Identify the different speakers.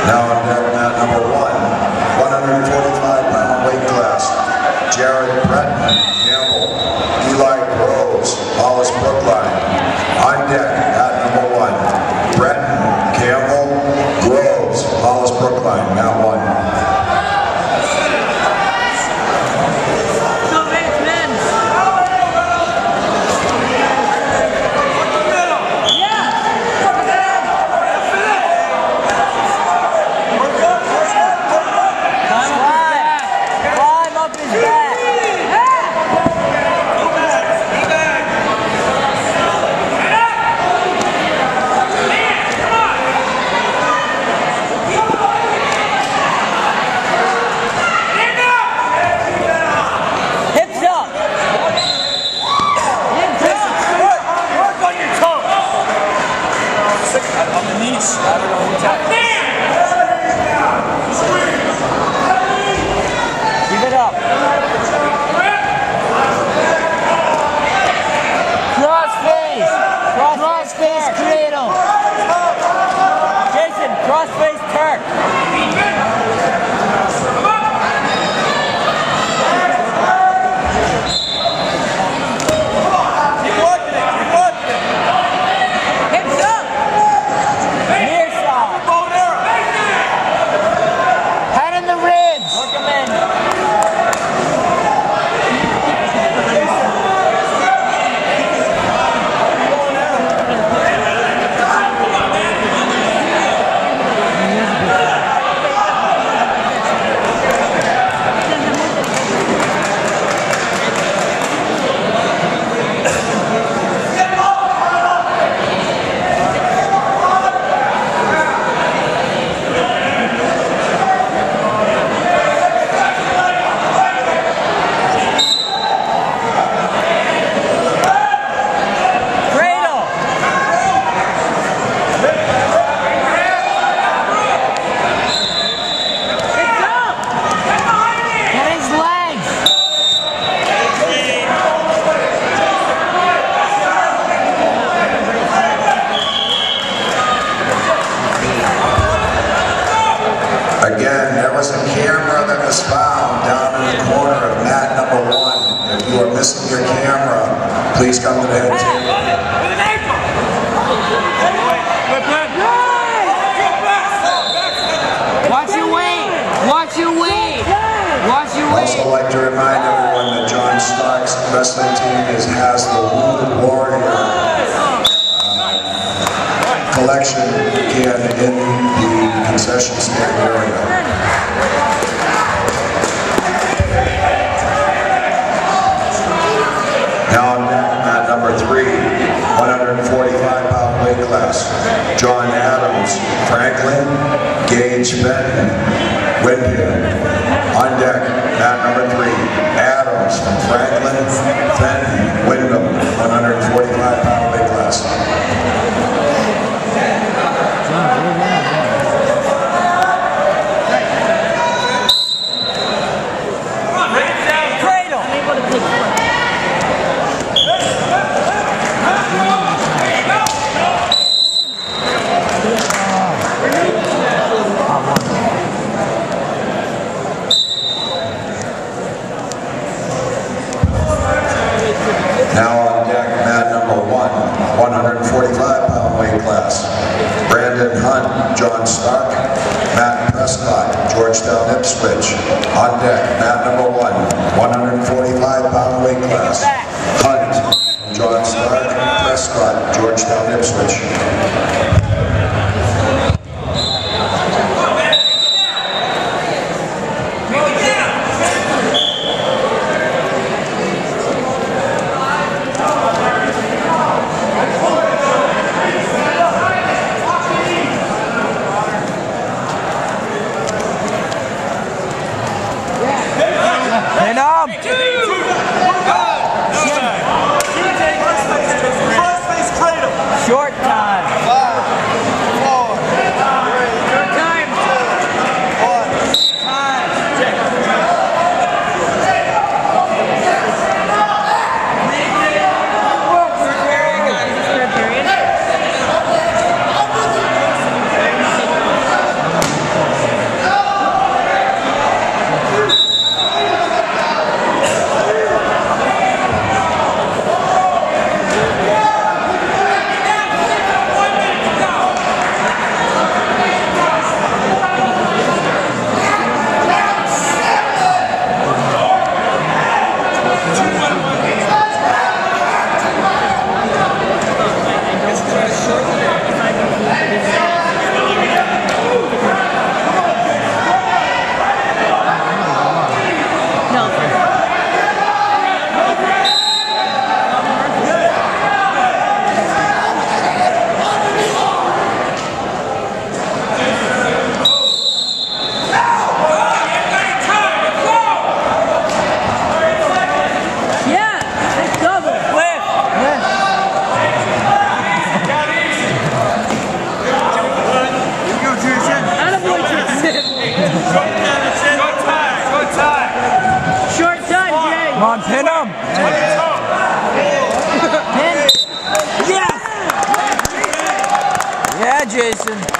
Speaker 1: Now on deck, mat number 1, 145-pound weight class. Jared Breton Campbell, Eli Groves, Hollis Brookline. On deck, mat number 1, Breton Campbell, Groves, Hollis Brookline, mat 1.
Speaker 2: Crossface Turk. Keep working it. Hips up. Near side. Head in the ribs. Work him in.
Speaker 1: Again, there was a camera that was found down in the corner of mat number 1. If you are missing your camera, please come to the head table.
Speaker 2: Watch your weight. Watch your weight. Watch your weight.
Speaker 1: I'd also like to remind everyone that John Stark's wrestling team has the Wounded Warrior collection again in the concession stand area. Now on mat number 3, 145-pound weight class. John Adams, Franklin, Gage Fenton, Windham. On deck, mat number 3, Adams from Franklin, Fenton, Windham, 145-pound weight class. Now on deck, mat number 1, 145-pound weight class. Brandon Hunt, John Stark, Matt Prescott, Georgetown Ipswich. On deck, mat number 1, 145-pound weight class. Hunt, John Stark, Prescott, Georgetown Ipswich.
Speaker 2: Short time. Jason.